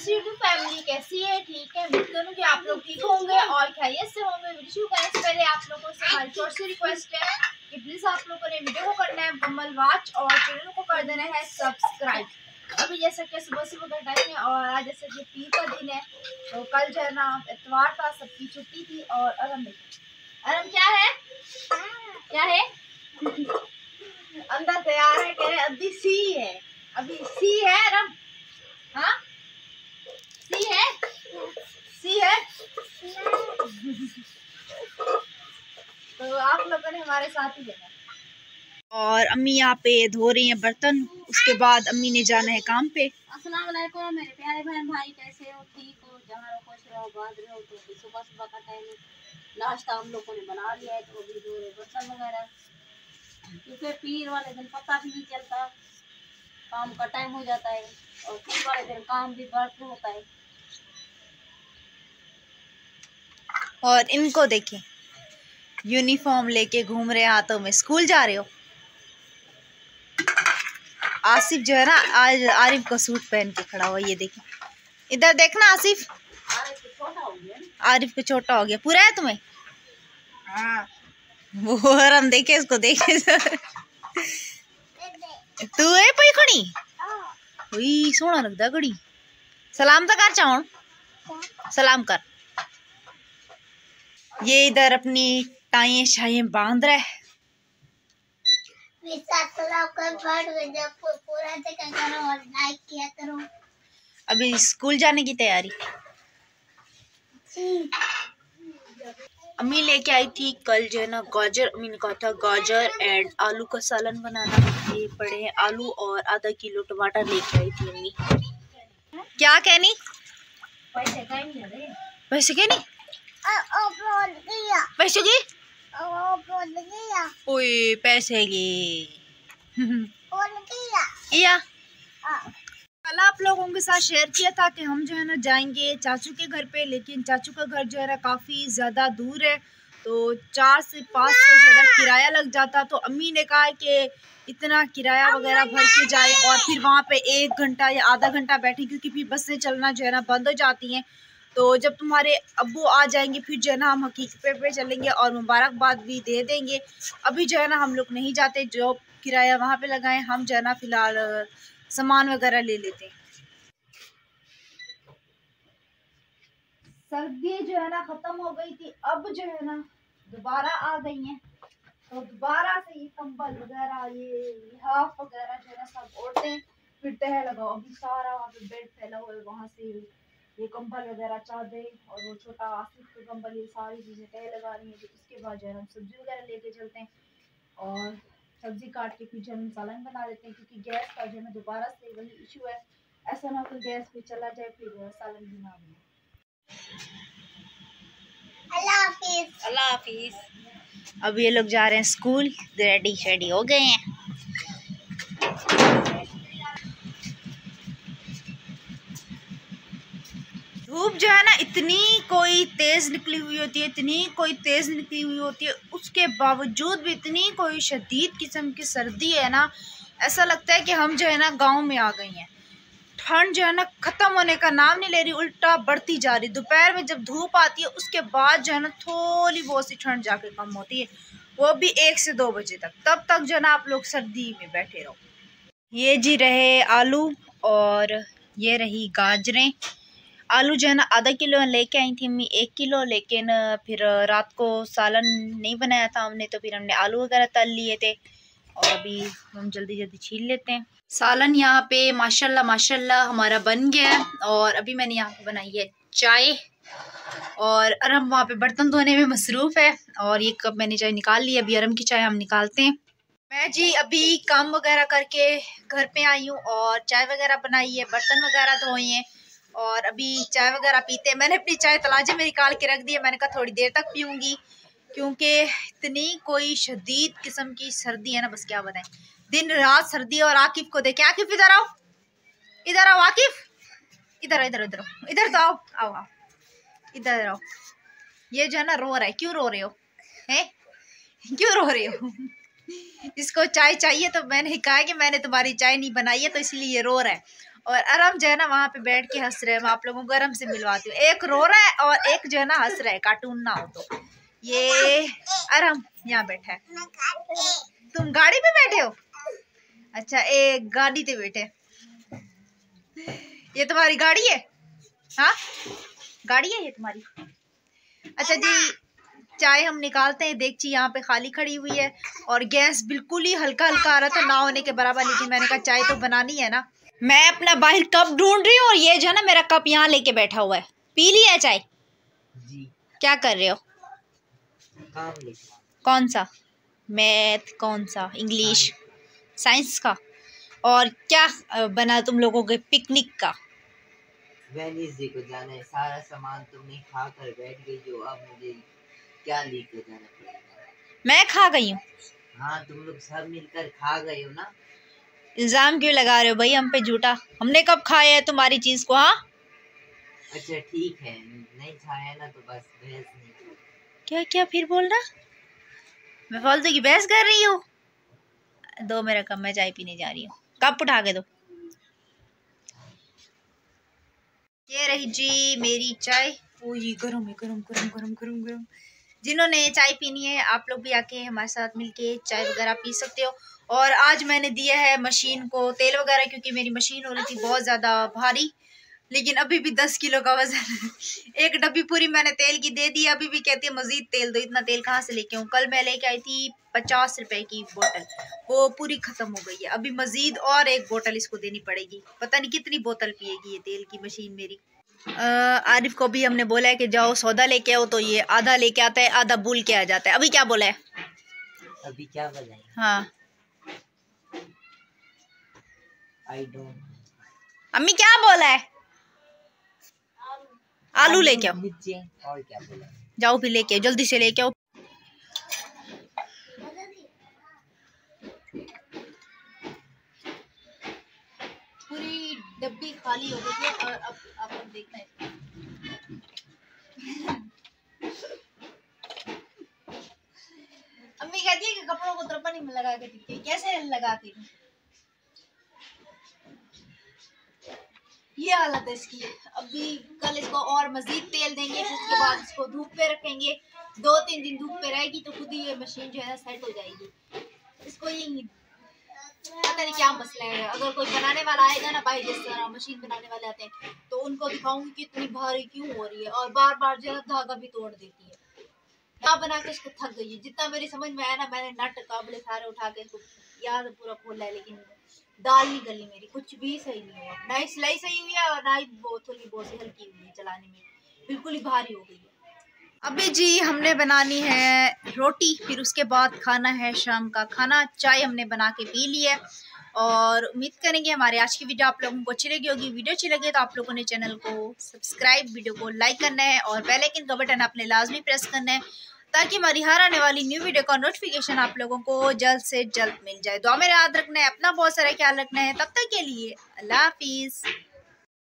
YouTube family कैसी है? ठीक है, उम्मीद करूँ कि आप लोग ठीक होंगे और खैरियत से होंगे। वीडियो करने से पहले आप लोगों से हमारी छोटी सी रिक्वेस्ट है कि प्लीज़ आप लोगों ने वीडियो को करना है मुकम्मल वॉच और चैनल को कर देना है सब्सक्राइब। अभी जैसा कि सुबह सुबह का टाइम है और आज जैसे कि पीर का दिन है, तो कल जो है ना इतवार था, सबकी छुट्टी थी। और अरम क्या है, क्या है अंदर तैयार है, कह रहे अभी सी है, अभी सी है अरम। हाँ सी है, सी है। तो आप लोगों ने हमारे साथ ही देना। और अम्मी यहाँ पे धो रही हैं बर्तन, उसके बाद अम्मी ने जाना है काम पे। अस्सलाम वालेकुम मेरे प्यारे बहन भाई, कैसे हो? ठीक हो? जहाँ रहो खुश रहो, बात रहो। तो सुबह सुबह का टाइम है, नाश्ता हम लोगों ने बना लिया है, तो अभी धो रहे बर्तन वगैरह, क्योंकि पीर वाले दिन पता भी नहीं चलता, काम का टाइम हो जाता है और पीर वाले दिन काम भी भरपूर होता है। और इनको देखें, यूनिफॉर्म लेके घूम रहे हाथों में, स्कूल जा रहे हो। आसिफ जो है ना आज आरिफ का सूट पहन के खड़ा हुआ, ये देखें, इधर देखना आसिफ, आरिफ को छोटा हो गया। पूरा है तुम्हें? हाँ। वो हम देखे इसको, देखे तू है पई खड़ी, वही सोना लगता घड़ी। सलाम तो कर चाहो, सलाम कर। ये इधर अपनी टाइयां शाइयां बांध रहा है। अभी स्कूल जाने की तैयारी। अम्मी लेके आई थी कल जो है ना गाजर, अम्मी ने कहा था गाजर एंड आलू का सालन बनाना। ये पड़े हैं आलू और आधा किलो टमाटर लेके आई थी अम्मी। क्या कहनी? पैसे के नहीं, पैसे की ओए पैसे की या कल आप लोगों के साथ शेयर किया था कि हम जो है ना जाएंगे चाचू के घर पे, लेकिन चाचू का घर जो है ना काफ़ी ज़्यादा दूर है, तो 400 से 500 जो है ना किराया लग जाता। तो अम्मी ने कहा कि इतना किराया वगैरह भर के जाए और फिर वहाँ पे 1 घंटा या आधा घंटा बैठे, क्योंकि फिर बसें चलना जो है ना बंद हो जाती हैं। तो जब तुम्हारे अब्बू आ जाएंगे फिर जो है ना हम हकीकत पे चलेंगे और मुबारकबाद भी दे देंगे। अभी जो है ना हम लोग नहीं जाते, जो किराया वहाँ पे लगाएं, हम जो है ना फिलहाल सामान वगैरह ले लेते हैं। सर्दी जो है ना खत्म हो गई थी, अब जो है ना दोबारा आ गई हैं, तो दोबारा से ये कंबल वगैरह, ये लिहाफ वगैरह जो है ना सब ओढ़ते हैं, फिर तह लगाओ। अभी सारा वहाँ पे बेड फैला हुआ है, वहाँ से ये कंबल वगैरह, चादर और वो छोटा आसिफ का कंबल, ये सारी चीजें तह लगा रही है। तो उसके बाद जो है हम सब्जी वगैरह लेके चलते हैं और सब्जी काट के फिर हम सालन बना लेते हैं, क्योंकि गैस का जो है ना दोबारा से वही इशू है, ऐसा ना हो गैस पे चला जाए फिर सालन भी ना बने। अल्लाह हाफिज, अल्लाह हाफिज। अब ये लोग जा रहे हैं स्कूल, रेडी शेडी हो गए हैं। धूप जो है ना इतनी कोई तेज निकली हुई होती है, इतनी कोई तेज निकली हुई होती है, उसके बावजूद भी इतनी कोई शदीद किस्म की सर्दी है ना, ऐसा लगता है कि हम जो है ना गांव में आ गई हैं। ठंड जो है ना खत्म होने का नाम नहीं ले रही, उल्टा बढ़ती जा रही। दोपहर में जब धूप आती है उसके बाद जो है ना थोड़ी बहुत सी ठंड जाके कम होती है, वो भी 1 से 2 बजे तक। तब तक जो है ना आप लोग सर्दी में बैठे रहो। ये जी रहे आलू और ये रही गाजरें। आलू जो है ना आधा किलो लेके आई थी अम्मी, 1 किलो, लेकिन फिर रात को सालन नहीं बनाया था हमने, तो फिर हमने आलू वगैरह तल लिए थे और अभी हम जल्दी जल्दी छील लेते हैं। सालन यहाँ पे माशाल्लाह माशाल्लाह हमारा बन गया है और अभी मैंने यहाँ पे बनाई है चाय और अरम वहाँ पे बर्तन धोने में मसरूफ़ है और ये कप मैंने चाय निकाल ली, अभी अरम की चाय हम निकालते हैं। मैं जी अभी काम वगैरह करके घर पे आई हूँ और चाय वगैरह बनाई है, बर्तन वगैरह धोए हैं और अभी चाय वगैरह पीते हैं। मैंने अपनी चाय तलाजे में निकाल के रख दी है, मैंने कहा थोड़ी देर तक पीऊँगी, क्योंकि इतनी कोई शदीद किस्म की सर्दी है ना, बस क्या बताएं, दिन रात सर्दी। और आकिफ को देखे, आकिफ इधर आओ, इधर आओ आकिफ, इधर इधर इधर इधर तो आओ, आओ आओ इधर आओ। ये जो है ना रो रहा है, क्यों रो रहे हो हैं, क्यों रो रहे हो? इसको चाय चाहिए, तो मैंने कहा कि मैंने तुम्हारी चाय नहीं बनाई है, तो इसलिए ये रो रहा है। और अरम जो है ना वहाँ पे बैठ के हंस रहे हैं। मैं आप लोगों को अरम से मिलवाती हूँ। एक रो रहा है और एक जो है ना हंस रहा है, कार्टून ना हो तो। ये अरम यहाँ बैठा है। तुम गाड़ी पे बैठे हो? अच्छा, एक गाड़ी पे बैठे। ये तुम्हारी गाड़ी है? हाँ, गाड़ी है ये तुम्हारी? अच्छा जी, चाय हम निकालते हैं। देखिए यहाँ पे खाली खड़ी हुई है और गैस बिल्कुल ही हल्का हल्का आ रहा था, ना होने के बराबर, लेकिन मैंने कहा चाय तो बनानी है ना। मैं अपना बाहर कप ढूंढ रही हूँ और ये जो है ना मेरा कप यहाँ लेके बैठा हुआ है। पी लिया है चाय? जी। क्या कर रहे हो? काम लिख रहा। कौन सा? मैथ? कौन सा? इंग्लिश? साइंस का? और क्या बना तुम लोगों के पिकनिक का? वेनिसडे को जाना है। सारा सामान तुमने खा कर बैठ गई जो, अब मुझे क्या लेकर जाना पड़ेगा? मैं खा गई हूँ? हाँ, तुम लोग सब मिलकर खा गए हो ना। इल्जाम क्यों लगा रहे हो भाई हम पे झूठा? हमने कब खाया है तुम्हारी चीज को? हाँ, अच्छा ठीक है, नहीं खाया ना तो बस बहस नहीं। क्या क्या फिर बोलना? मैं फालतू की बहस कर रही हूँ? दो मेरा कप, मैं चाय पीने जा रही हूँ। कप उठा के दो। ये रही जी मेरी चाय। ओ ये गरम है, गरम गरम गरम गरम गरम। जिन्होंने चाय पीनी है आप लोग भी आके हमारे साथ मिलके चाय वगैरह पी सकते हो। और आज मैंने दिया है मशीन को तेल वगैरह, क्योंकि मेरी मशीन हो रही थी बहुत ज़्यादा भारी, लेकिन अभी भी 10 किलो का वजन एक डब्बी पूरी मैंने तेल की दे दी। अभी भी कहती है मजीद तेल दो। इतना तेल कहाँ से लेके आऊँ? कल मैं लेके आई थी 50 रुपए की बोतल, वो पूरी खत्म हो गई है। अभी मजीद और एक बोतल इसको देनी पड़ेगी। पता नहीं कितनी बोतल पिएगी ये तेल की मशीन मेरी। आरिफ को भी हमने बोला है कि जाओ सौदा लेके आओ, तो ये आधा लेके आता है, आधा भूल के आ जाता है। अभी क्या बोला है? अभी क्या बोला है? हाँ, आई डोंट। अम्मी क्या बोला है? आलू लेके आओ। और क्या बोला? जाओ भी लेके आओ, जल्दी से लेके आओ। पूरी डब्बी खाली हो गई है और अब आप लोग देखना है। अम्मी कहती है कि कपड़ों को तरपनी में लगा के दिखती है। कैसे लगाती हूँ? ये हालत है इसकी। अभी कल इसको और मजीद तेल देंगे, फिर उसके बाद इसको धूप पे रखेंगे। 2-3 दिन धूप पे रहेगी तो खुद ही ये मशीन जो है ना सेट हो जाएगी। इसको ये पता नहीं क्या मसला है। अगर कोई बनाने वाला आएगा ना भाई, जिस तरह मशीन बनाने वाले आते हैं, तो उनको दिखाऊंगी कि इतनी भारी क्यों हो रही है और बार बार जो है धागा भी तोड़ देती है। यहाँ बना के इसको थक गई है। जितना मेरी समझ में आया ना, मैंने नट काबले सारे उठा के इसको याद पूरा खोला है, लेकिन दाल नहीं गली मेरी, कुछ भी सही नहीं हुआ। ना ही सिलाई सही हुई है और ना ही थोड़ी बहुत सी हल्की हुई है चलाने में, बिल्कुल ही भारी हो गई है। अभी जी हमने बनानी है रोटी, फिर उसके बाद खाना है शाम का खाना। चाय हमने बना के पी ली है और उम्मीद करेंगे हमारी आज की वीडियो आप लोगों को अच्छी लगी होगी। वीडियो अच्छी लगे तो आप लोगों ने चैनल को सब्सक्राइब, वीडियो को लाइक करना है और बेल आइकन का बटन आपने लाजमी प्रेस करना है, ताकि हमारी हर आने वाली न्यू वीडियो का नोटिफिकेशन आप लोगों को जल्द से जल्द मिल जाए। दुआ में याद रखना है, अपना बहुत सारा ख्याल रखना है। तब तक के लिए अल्लाह हाफिज़।